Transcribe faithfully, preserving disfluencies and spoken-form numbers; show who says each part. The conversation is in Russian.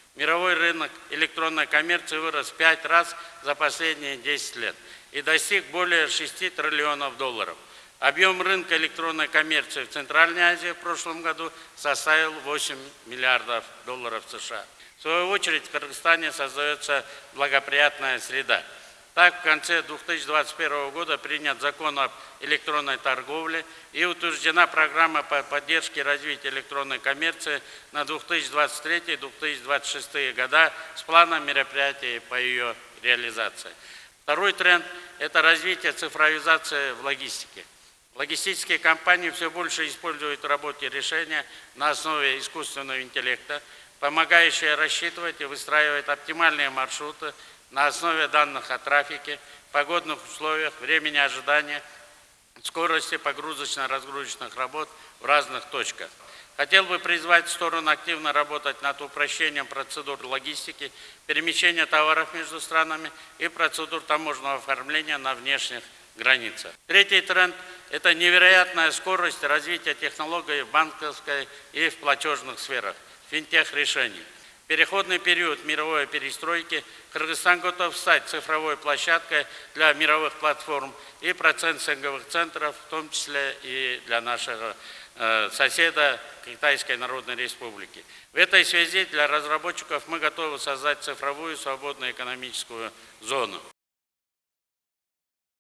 Speaker 1: Мировой рынок электронной коммерции вырос в пять раз за последние десять лет и достиг более шести триллионов долларов. Объем рынка электронной коммерции в Центральной Азии в прошлом году составил восемь миллиардов долларов США. В свою очередь в Кыргызстане создается благоприятная среда. Так, в конце две тысячи двадцать первого года принят закон об электронной торговле и утверждена программа по поддержке и развитию электронной коммерции на две тысячи двадцать третий — две тысячи двадцать шестые года с планом мероприятий по ее реализации. Второй тренд – это развитие цифровизации в логистике. Логистические компании все больше используют в работе решения на основе искусственного интеллекта, помогающие рассчитывать и выстраивать оптимальные маршруты на основе данных о трафике, погодных условиях, времени ожидания, скорости погрузочно-разгрузочных работ в разных точках. Хотел бы призвать сторону активно работать над упрощением процедур логистики, перемещения товаров между странами и процедур таможенного оформления на внешних границах. Третий тренд – это невероятная скорость развития технологий в банковской и в платежных сферах, финтех-решений. В переходный период мировой перестройки Кыргызстан готов стать цифровой площадкой для мировых платформ и процессинговых центров, в том числе и для нашего э, соседа Китайской Народной Республики. В этой связи для разработчиков мы готовы создать цифровую свободную экономическую зону.